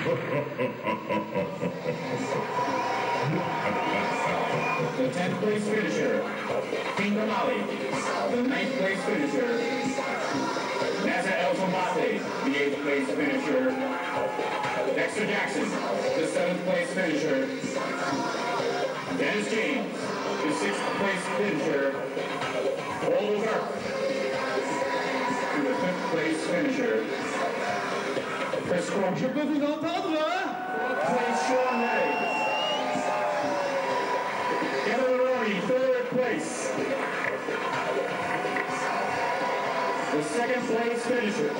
The 10th place finisher, Kingdom Ali. The 9th place finisher, Nasa El Tombate. The 8th place finisher, Dexter Jackson. The 7th place finisher, Dennis James. The 6th place finisher, Paul Burke. To the 5th place finisher, Chris Crowe. Je peux vous entendre, hein? 4th place, Sean Ray. Kevin Maroney, 3rd place. The 2nd place finisher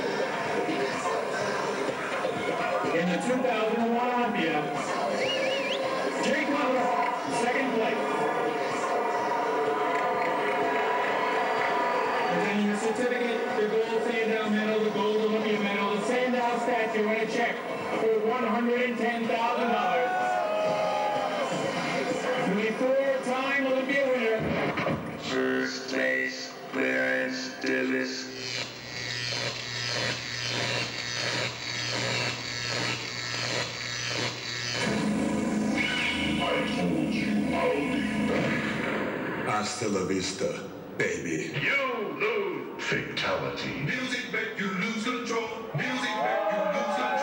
in the 2001 Olympia, Jake Butler, 2nd place. Presenting your certificate, the gold Sandow medal, the gold Olympia medal, the Sandow statue, and a check for $110,000. To a 4-time Olympia winner. First place, Clarence Davis. I told you I'll be back. Hasta la vista, baby. You lose. Fatality. Music make you lose control. Music make you lose control.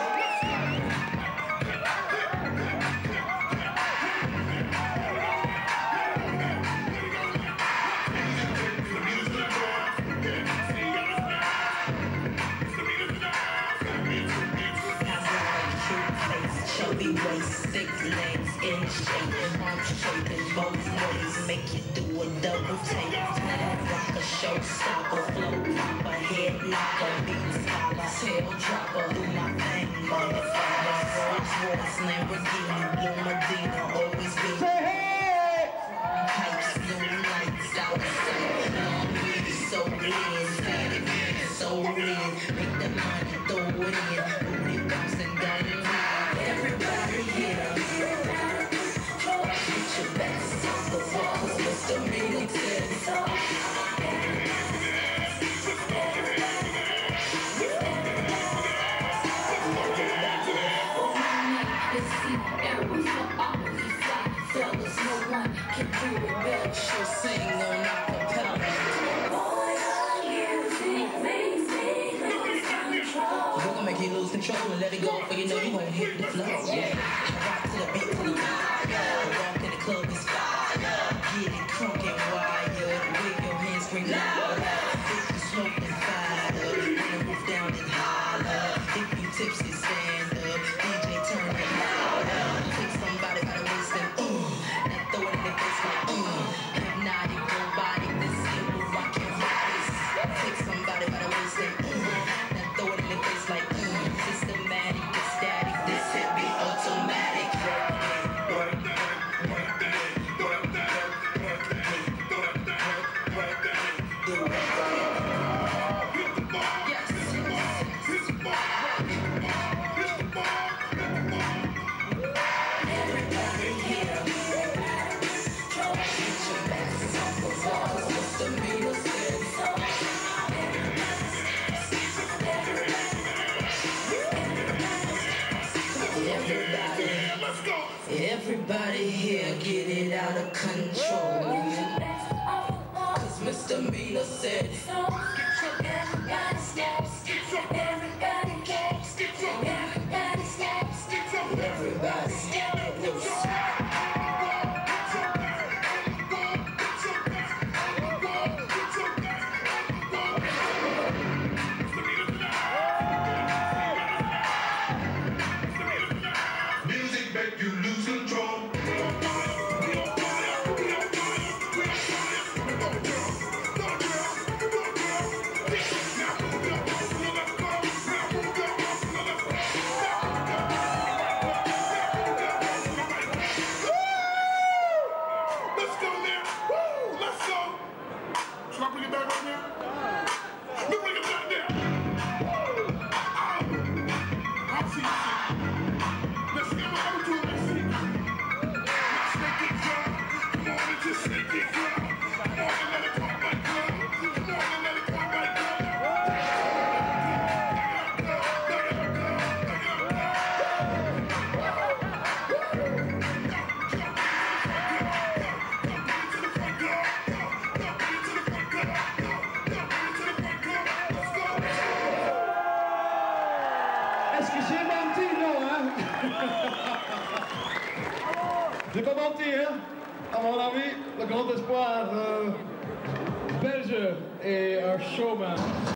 Chubby waist, thick legs, in shape, arms shaping both ways, make you do a double take. Rock a showstopper, flow popper, head knocker, beat scholar, tail dropper, do my thing, motherfucker. Rolls Royce, Lamborghini, Blue Medina, always be. Pipes, blue lights outside, long weed, so lean, static man, so lean, make the money, throw it in, booty bouncing down the line. Everybody here, get your best off the walls, Mr. Middleton. Fellas, no one can do it better. She'll sing on acapella. Boy, your music makes me lose control. We're gonna make you lose control and let it go, for you know you won't hit the flow. Yeah, I rock to the beat, to the beat. I walk in the club, it's fire. Get it crunk and wired. Wave your hands, scream louder. If you smoke, then fire. When the roof down, then holler. If you tipsy, stand up. DJ, turn it louder. Take somebody by the waist and now throw it in the face like hypnotic, robotic. This shit will rock your bodies. Take somebody by the waist and now throw it in the face like systematic, ecstatic. This hit be automatic. Everybody here get it out of control. Cause Mr. Miller said, everybody snaps, everybody caps, everybody snaps, everybody snaps. Music make you lose control. J'ai pas menti, hein? À mon avis, le grand espoir belge est un showman.